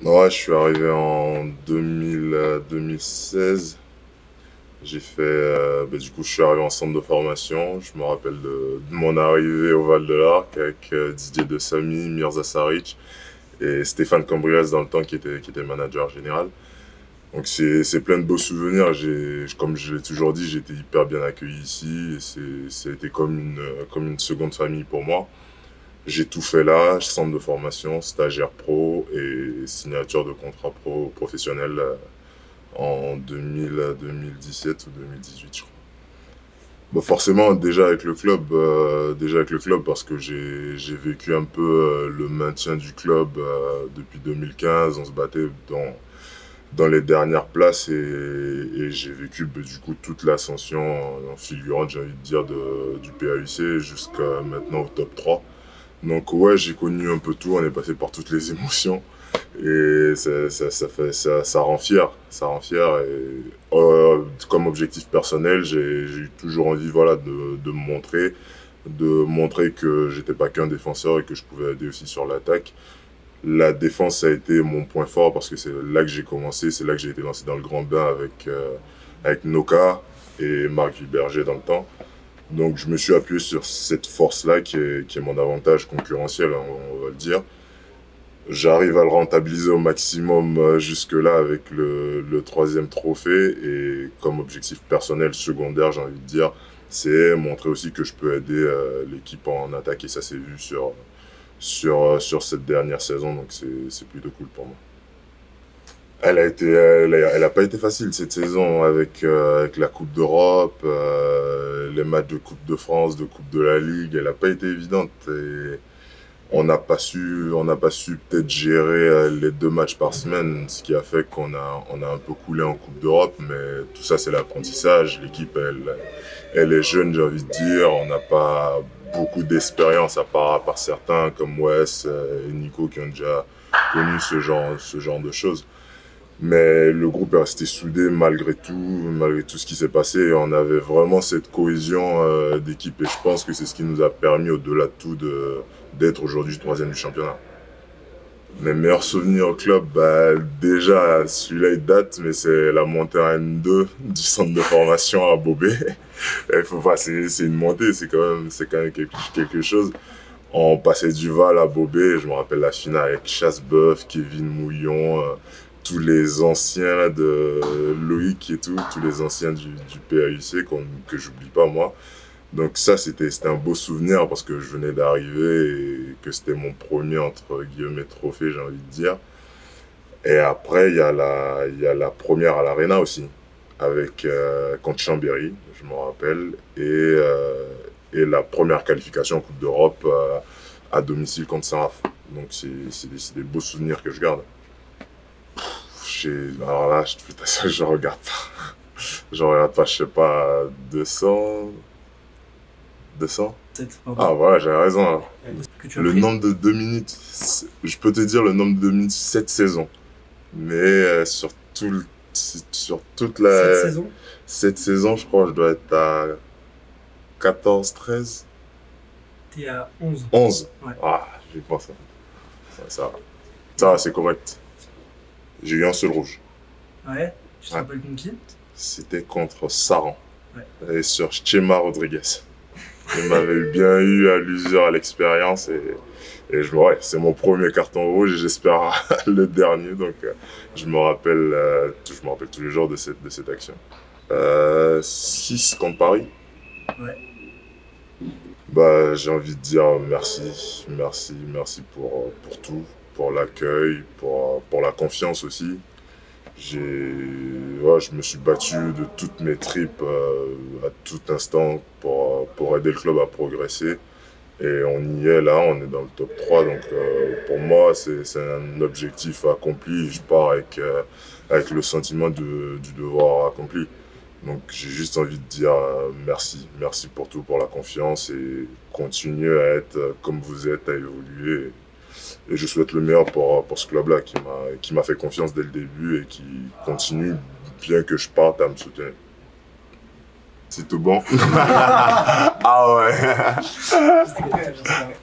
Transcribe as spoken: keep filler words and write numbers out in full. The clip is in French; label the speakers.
Speaker 1: Ouais, je suis arrivé en deux mille, euh, deux mille seize. J'ai fait, euh, bah, du coup, je suis arrivé en centre de formation. Je me rappelle de, de mon arrivée au Val de l'Arc avec euh, Didier De Samy, Mirza Saric et Stéphane Cambriès dans le temps qui était, qui était manager général. Donc c'est, c'est plein de beaux souvenirs. J'ai, comme je l'ai toujours dit, j'ai été hyper bien accueilli ici. Et c'est, ça a été comme une, comme une seconde famille pour moi. J'ai tout fait là, centre de formation, stagiaire pro et signature de contrat pro professionnel euh, en deux mille, deux mille dix-sept ou deux mille dix-huit, je crois. Bon, forcément, déjà avec le club, euh, déjà avec le club parce que j'ai, j'ai vécu un peu euh, le maintien du club euh, depuis deux mille quinze. On se battait dans, dans les dernières places et, et j'ai vécu bah, du coup toute l'ascension en, en figurante, j'ai envie de dire, de, du P A U C jusqu'à maintenant au top trois. Donc ouais, j'ai connu un peu tout, on est passé par toutes les émotions et ça, ça, ça fait, ça, ça rend fier, ça rend fier. Et euh, comme objectif personnel, j'ai j'ai eu toujours envie, voilà, de, de me montrer, de montrer que j'étais pas qu'un défenseur et que je pouvais aider aussi sur l'attaque. La défense ça a été mon point fort parce que c'est là que j'ai commencé, c'est là que j'ai été lancé dans le grand bain avec euh, avec Noka et Marc Viberger dans le temps. Donc je me suis appuyé sur cette force-là qui est, qui est mon avantage concurrentiel, hein, on va le dire. J'arrive à le rentabiliser au maximum euh, jusque-là avec le, le troisième trophée et comme objectif personnel secondaire, j'ai envie de dire, c'est montrer aussi que je peux aider euh, l'équipe en attaque et ça s'est vu sur, sur, euh, sur cette dernière saison, donc c'est c'est plutôt cool pour moi. Elle a été, elle a, elle a pas été facile cette saison avec, euh, avec la Coupe d'Europe, euh, les matchs de Coupe de France, de Coupe de la Ligue. Elle a pas été évidente et on n'a pas su, on n'a pas su peut-être gérer euh, les deux matchs par semaine, ce qui a fait qu'on a, on a un peu coulé en Coupe d'Europe. Mais tout ça, c'est l'apprentissage. L'équipe, elle, elle est jeune, j'ai envie de dire. On n'a pas beaucoup d'expérience à part, à part certains comme Wes euh, et Nico qui ont déjà connu ce genre, ce genre de choses. Mais le groupe est resté soudé malgré tout, malgré tout ce qui s'est passé. On avait vraiment cette cohésion euh, d'équipe et je pense que c'est ce qui nous a permis, au-delà de tout, de, d'être aujourd'hui troisième du championnat. Mes meilleurs souvenirs au club, bah, déjà, celui-là il date, mais c'est la montée en N deux du centre de formation à Bobé. Il faut pas, c'est, c'est une montée, c'est quand même, c'est quand même quelque, quelque chose. On passait du Val à Bobé, je me rappelle la finale avec Chasse-Boeuf, Kevin Mouillon, euh, tous les anciens de Loïc et tout, tous les anciens du, du P A U C qu'on, que j'oublie pas moi. Donc ça, c'était, c'était un beau souvenir parce que je venais d'arriver et que c'était mon premier, entre guillemets, trophée, j'ai envie de dire. Et après, il y a la, il y a la première à l'Arena aussi, avec, euh, contre Chambéry, je me rappelle, et, euh, et la première qualification en Coupe d'Europe euh, à domicile contre Saint-Raph. Donc c'est c'est des, c'est des beaux souvenirs que je garde. J'ai- Alors là, je, putain, ça, je regarde pas. Je regarde pas, je sais pas, deux cents, deux cents.
Speaker 2: sept, pardon.
Speaker 1: Ah voilà, j'avais raison. Hein.
Speaker 2: Que tu as
Speaker 1: Le
Speaker 2: pris.
Speaker 1: nombre de deux minutes, c'est- je peux te dire le nombre de deux minutes cette saison. Mais euh, sur, tout le- sur toute
Speaker 2: Cette
Speaker 1: la...
Speaker 2: saison.
Speaker 1: Cette saison, je crois, je dois être à quatorze, treize,
Speaker 2: T'es à onze.
Speaker 1: onze.
Speaker 2: Ouais.
Speaker 1: Ah, j'ai pensé. Ça, ça, va. Ça va, c'est correct. J'ai eu un seul rouge.
Speaker 2: Ouais. Tu te
Speaker 1: Ouais.
Speaker 2: rappelles contre qui?
Speaker 1: C'était contre Saran.
Speaker 2: Ouais.
Speaker 1: Et sur Chema Rodriguez. Il m'avait bien eu à l'usure, à l'expérience. Et, et je, ouais, c'est mon premier carton rouge et j'espère le dernier. Donc, euh, je me rappelle, euh, tout- je me rappelle tous les jours de cette, de cette action. Euh, six contre Paris.
Speaker 2: Ouais.
Speaker 1: Bah, j'ai envie de dire merci, merci, merci pour, pour tout, pour l'accueil, pour, pour la confiance aussi. J'ai, ouais, je me suis battu de toutes mes tripes euh, à tout instant pour, pour aider le club à progresser. Et on y est là, on est dans le top trois. Donc euh, pour moi, c'est c'est un objectif accompli. Je pars avec, euh, avec le sentiment de, du devoir accompli. Donc j'ai juste envie de dire euh, merci, merci pour tout, pour la confiance et continuez à être euh, comme vous êtes, à évoluer. Et, et je souhaite le meilleur pour, pour ce club-là qui m'a qui m'a fait confiance dès le début et qui continue, bien que je parte, à me soutenir. C'est tout bon? Ah ouais.
Speaker 2: C'était très bien.